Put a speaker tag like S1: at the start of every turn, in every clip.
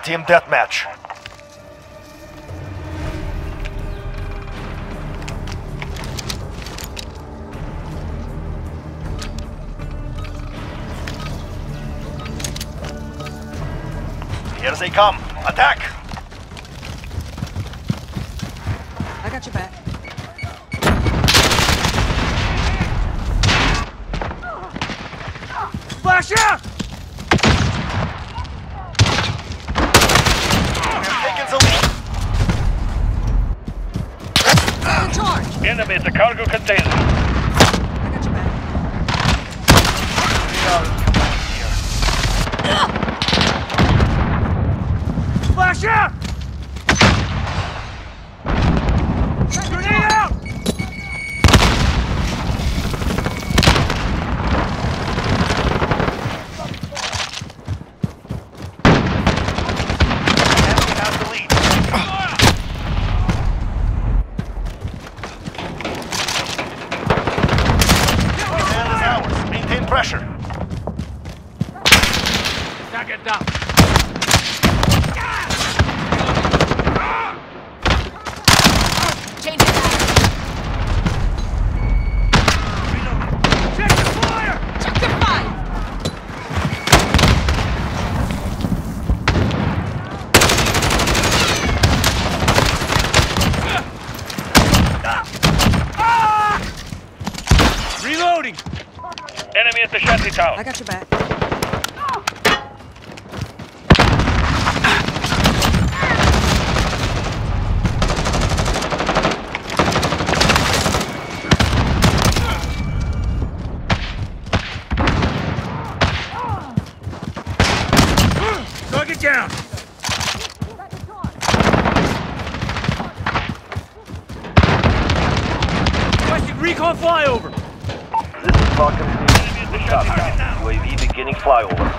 S1: Team deathmatch. Here they come. Attack!
S2: I got your back.
S3: Flash out!
S1: We've taken the lead.
S2: In charge!
S4: Enemy at the cargo container.
S2: I got your back.
S1: We are command here.
S3: Flash out! Grenade out!
S1: Enemy has the lead. Command is ours. Maintain pressure.
S3: Target down.
S2: Change it back.
S3: Check the fire!
S2: Check the fire!
S3: Reloading!
S4: Enemy at the shanty town.
S2: I got your back.
S3: Target down! Requesting recon flyover!
S1: This is Falcon 3. Copy. UAV beginning flyover.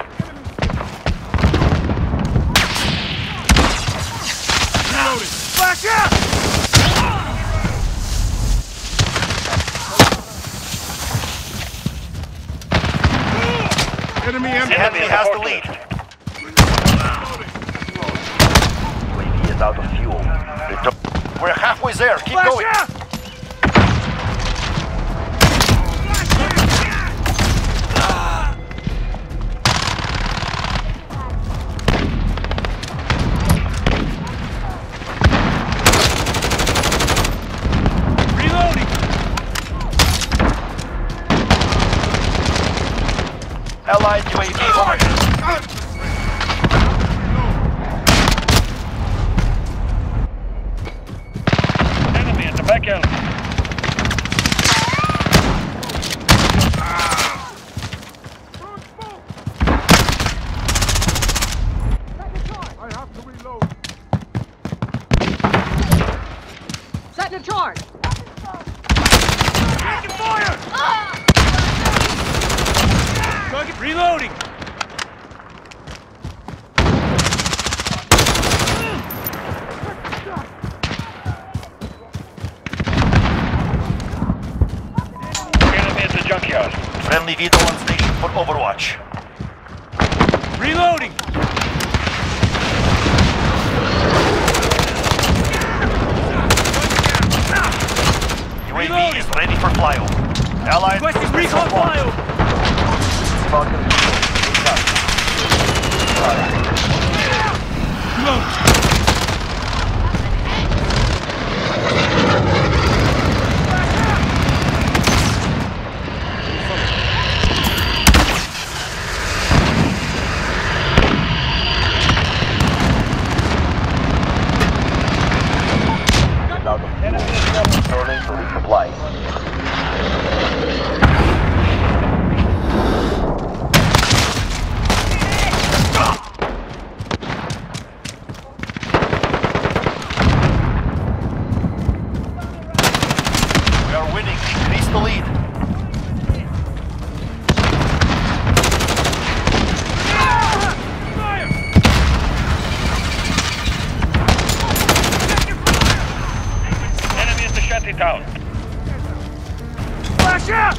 S3: Reloading! Flash out! Enemy
S1: The enemy has the lead. UAV is out of fuel. We're halfway there. Keep
S3: Flash
S1: going.
S3: out! Reloading!
S1: Allied UAV overhead.
S4: Enemy at the back alley.
S3: I have to reload.
S2: Set in charge!
S3: Taking fire! Target reloading!
S4: Enemy at the junkyard.
S1: Friendly vehicle on station for Overwatch.
S3: Reloading!
S1: UAV is ready for flyover. Allied
S3: Requesting recon flyover!
S1: Falcon 3.
S3: Reload!
S1: Out of fuel. Returning for resupply. We are winning. Increase the lead.
S4: Enemy at the shanty town.
S3: Flash out!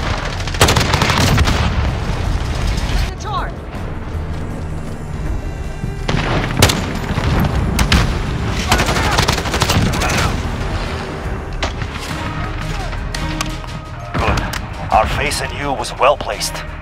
S2: In charge!
S1: Our face in you was well placed.